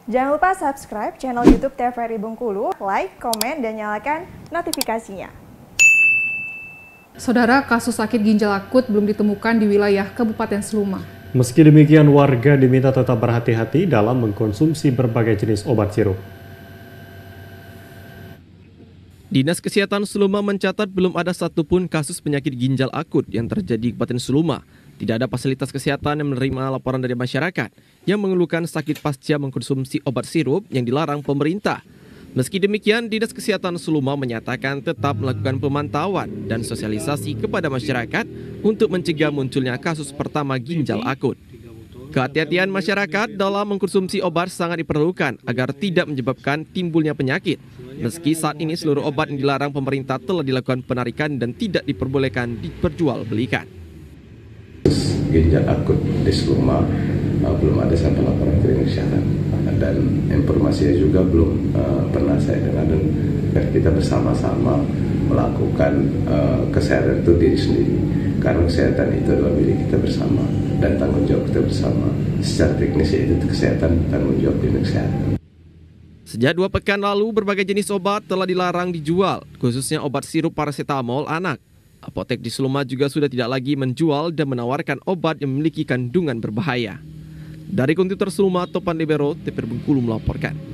Jangan lupa subscribe channel YouTube TVRI Bengkulu, like, komen, dan nyalakan notifikasinya. Saudara, kasus sakit ginjal akut belum ditemukan di wilayah Kabupaten Seluma. Meski demikian, warga diminta tetap berhati-hati dalam mengkonsumsi berbagai jenis obat sirup. Dinas Kesehatan Seluma mencatat belum ada satupun kasus penyakit ginjal akut yang terjadi di Kabupaten Seluma. Tidak ada fasilitas kesehatan yang menerima laporan dari masyarakat yang mengeluhkan sakit pasca mengkonsumsi obat sirup yang dilarang pemerintah. Meski demikian, Dinas Kesehatan Seluma menyatakan tetap melakukan pemantauan dan sosialisasi kepada masyarakat untuk mencegah munculnya kasus pertama ginjal akut. Kehati-hatian masyarakat dalam mengkonsumsi obat sangat diperlukan agar tidak menyebabkan timbulnya penyakit. Meski saat ini seluruh obat yang dilarang pemerintah telah dilakukan penarikan dan tidak diperbolehkan diperjualbelikan. Ginjal akut di Seluma belum ada sampai laporan klinik kesehatan, dan informasinya juga belum pernah saya dengar, dan kita bersama-sama melakukan kesehatan itu diri sendiri, karena kesehatan itu adalah milik kita bersama dan tanggung jawab kita bersama. Secara teknis itu kesehatan tanggung jawab dinas kesehatan. Sejak 2 pekan lalu, berbagai jenis obat telah dilarang dijual, khususnya obat sirup paracetamol anak. Apotek di Seluma juga sudah tidak lagi menjual dan menawarkan obat yang memiliki kandungan berbahaya. Dari Kontributor Seluma, Topan Libero, TVRI Bengkulu melaporkan.